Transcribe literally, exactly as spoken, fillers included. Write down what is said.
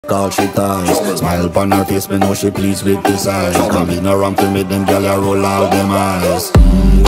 all she ties. Smile upon her face, me know she pleased with this eyes. Come in around to make them gyal a roll out them eyes.